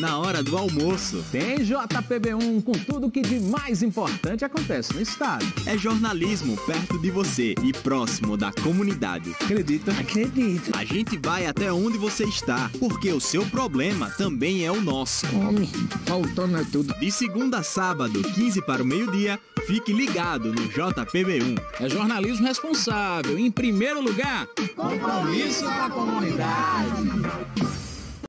na hora do almoço. Tem JPB1 com tudo que de mais importante acontece no estado. É jornalismo perto de você e próximo da comunidade. Acredita? Acredito. A gente vai até onde você está, porque o seu problema também é o nosso. Homem, faltando tudo. De segunda a sábado, 15 para o meio-dia, fique ligado no JPB1. É jornalismo responsável, em primeiro lugar, compromisso com a comunidade.